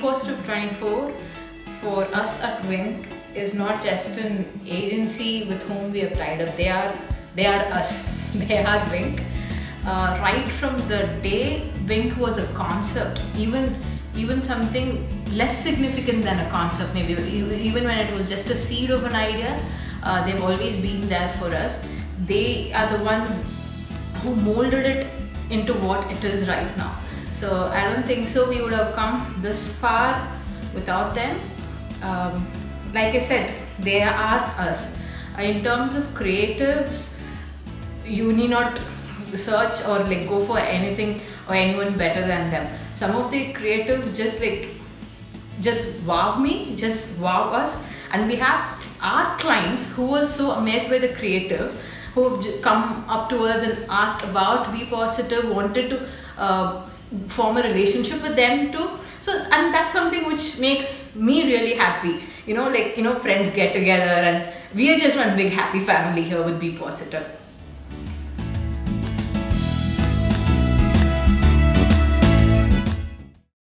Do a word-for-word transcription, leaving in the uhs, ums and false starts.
Be Positive twenty-four for us at Wink is not just an agency with whom we have tied up. They are, they are us. They are Wink. Uh, right from the day Wink was a concept, even even something less significant than a concept, maybe even when it was just a seed of an idea, uh, they've always been there for us. They are the ones who molded it into what it is right now. So I don't think so we would have come this far without them. Um, like I said, they are us. In terms of creatives, you need not search or like go for anything or anyone better than them. Some of the creatives just like just wow me, just wow us, and we have our clients who were so amazed by the creatives who have come up to us and asked about Be Positive, wanted to uh, form a relationship with them too. So, and that's something which makes me really happy. You know, like, you know, friends get together and we are just one big happy family here with Be Positive.